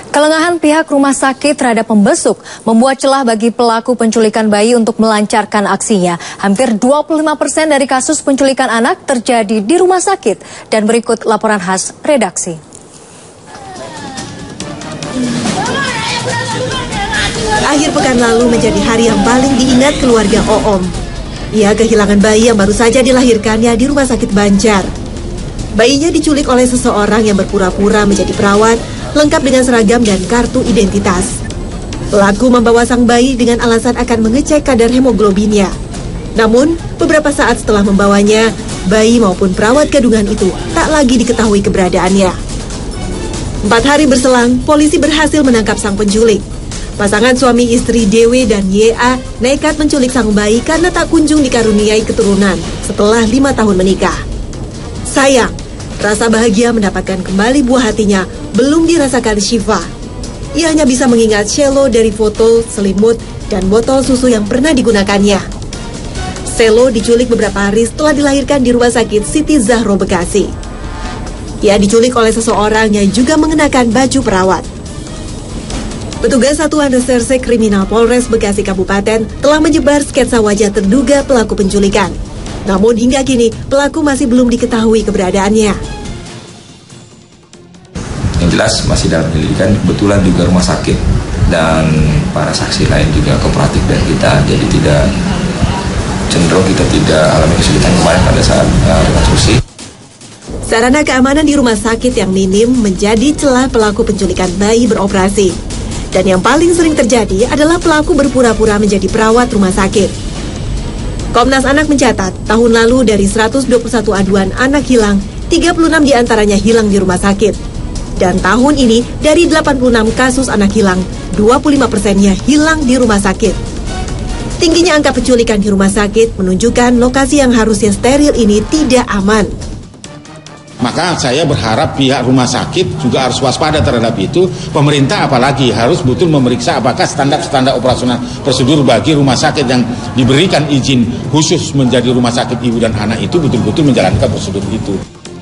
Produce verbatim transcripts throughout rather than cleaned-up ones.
Kelengahan pihak rumah sakit terhadap pembesuk membuat celah bagi pelaku penculikan bayi untuk melancarkan aksinya. Hampir dua puluh lima persen dari kasus penculikan anak terjadi di rumah sakit. Dan berikut laporan khas redaksi. Akhir pekan lalu menjadi hari yang paling diingat keluarga Oom. Ia kehilangan bayi yang baru saja dilahirkannya di rumah sakit Banjar. Bayinya diculik oleh seseorang yang berpura-pura menjadi perawat, lengkap dengan seragam dan kartu identitas. Pelaku membawa sang bayi dengan alasan akan mengecek kadar hemoglobinnya. Namun, beberapa saat setelah membawanya, bayi maupun perawat kandungan itu tak lagi diketahui keberadaannya. Empat hari berselang, polisi berhasil menangkap sang penculik. Pasangan suami istri Dewe dan Y A nekat menculik sang bayi karena tak kunjung dikaruniai keturunan setelah lima tahun menikah. Sayang, rasa bahagia mendapatkan kembali buah hatinya belum dirasakan Syifa. Ia hanya bisa mengingat Selo dari foto, selimut, dan botol susu yang pernah digunakannya. Selo diculik beberapa hari setelah dilahirkan di Rumah Sakit Siti Zahro, Bekasi. Ia diculik oleh seseorang yang juga mengenakan baju perawat. Petugas Satuan Reserse Kriminal Polres Bekasi Kabupaten telah menyebar sketsa wajah terduga pelaku penculikan. Namun hingga kini pelaku masih belum diketahui keberadaannya. Yang jelas masih dalam penyelidikan, kebetulan juga rumah sakit dan para saksi lain juga kooperatif dan kita, jadi tidak cenderung kita tidak alami kesulitan kemarin pada saat uh, rekonstruksi. Sarana keamanan di rumah sakit yang minim menjadi celah pelaku penculikan bayi beroperasi. Dan yang paling sering terjadi adalah pelaku berpura-pura menjadi perawat rumah sakit. Komnas Anak mencatat, tahun lalu dari seratus dua puluh satu aduan anak hilang, tiga puluh enam diantaranya hilang di rumah sakit. Dan tahun ini, dari delapan puluh enam kasus anak hilang, dua puluh lima persennya hilang di rumah sakit. Tingginya angka penculikan di rumah sakit menunjukkan lokasi yang harusnya steril ini tidak aman. Maka saya berharap pihak rumah sakit juga harus waspada terhadap itu. Pemerintah apalagi harus betul memeriksa apakah standar-standar operasional prosedur bagi rumah sakit yang diberikan izin khusus menjadi rumah sakit ibu dan anak itu betul-betul menjalankan prosedur itu.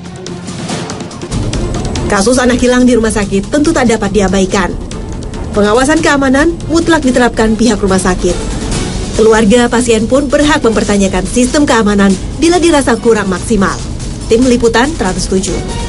Kasus anak hilang di rumah sakit tentu tak dapat diabaikan. Pengawasan keamanan mutlak diterapkan pihak rumah sakit. Keluarga pasien pun berhak mempertanyakan sistem keamanan bila dirasa kurang maksimal. Tim Liputan Trans tujuh.